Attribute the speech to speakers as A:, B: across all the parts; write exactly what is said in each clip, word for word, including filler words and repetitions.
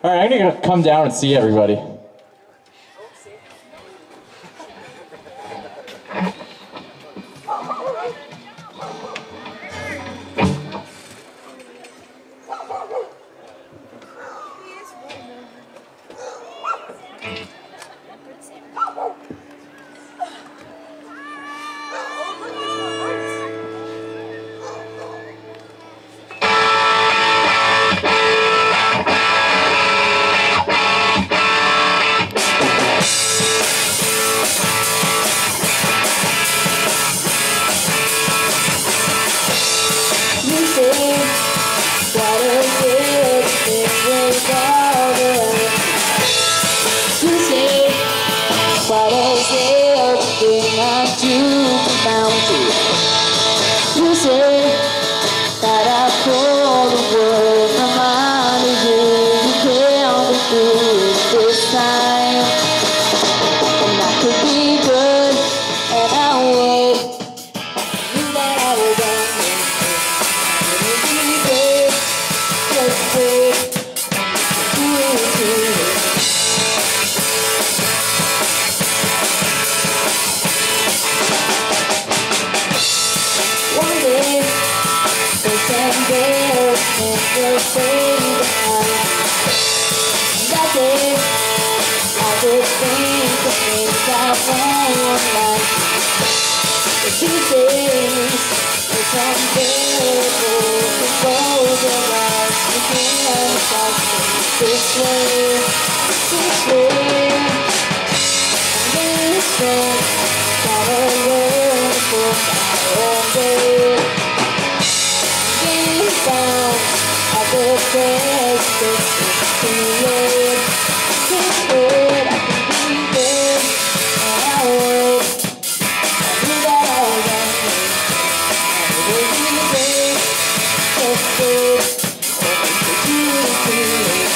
A: All right, I'm gonna come down and see everybody.
B: You say that I call the world, my mind is you, you can't be through this time. And I could be good, and I would. You that I was on me, and it would be good, just good, do it, do it. One day, the same girl will stay behind. That day, I would think the things I want like. But these days, it's unbearable to close your eyes. You can't stop this way, this way. And this way, gotta learn for all day. Getting down at the best, it's too late. It's good, I can be good, and I would. I knew that I was on me, and it would be good, just good, for you to feel it.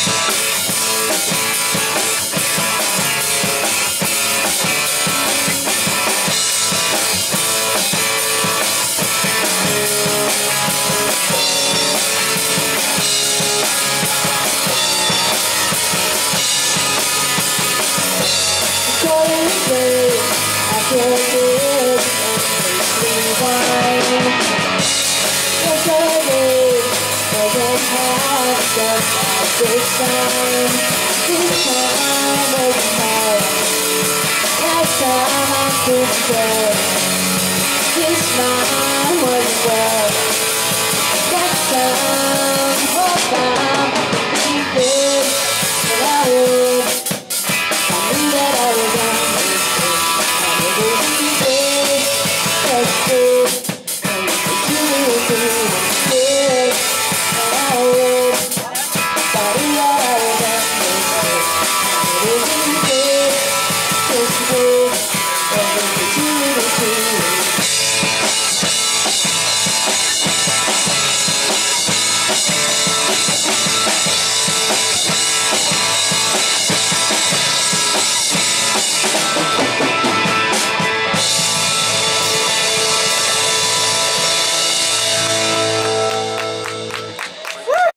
B: I feel good and makes me whine. Yesterday doesn't have just like this time. This time was mine. Last time I could tell. This time was well. That time